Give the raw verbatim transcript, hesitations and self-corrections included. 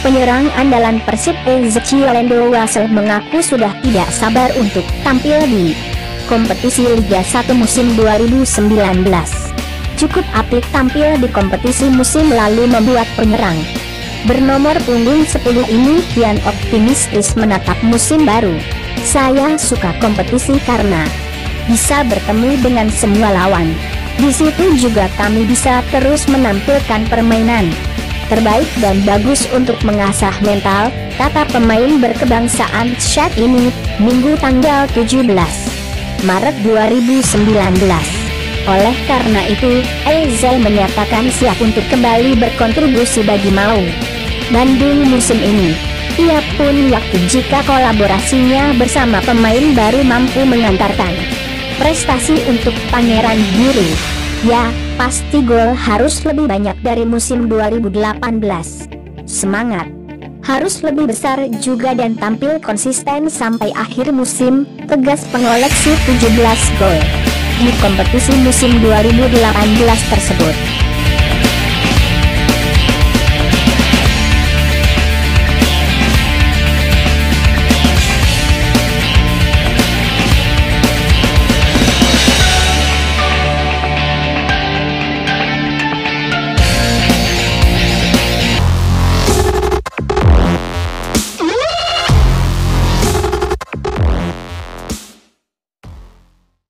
penyerang andalan Persib Ezekiel Endo Wasel mengaku sudah tidak sabar untuk tampil di kompetisi Liga satu musim dua ribu sembilan belas. Cukup apik tampil di kompetisi musim lalu membuat penyerang bernomor punggung sepuluh ini kian optimistis menatap musim baru. "Saya suka kompetisi karena bisa bertemu dengan semua lawan. Di situ juga kami bisa terus menampilkan permainan terbaik dan bagus untuk mengasah mental," kata pemain berkebangsaan Czech ini Minggu tanggal tujuh belas Maret dua ribu sembilan belas. Oleh karena itu, Ezel menyatakan siap untuk kembali berkontribusi bagi Maung Bandung musim ini. Ia pun yakin jika kolaborasinya bersama pemain baru mampu mengantarkan prestasi untuk Pangeran Biru. Ya, pasti gol harus lebih banyak dari musim dua ribu delapan belas. Semangat harus lebih besar juga dan tampil konsisten sampai akhir musim, tegas pengoleksi tujuh belas gol di kompetisi musim dua ribu delapan belas tersebut.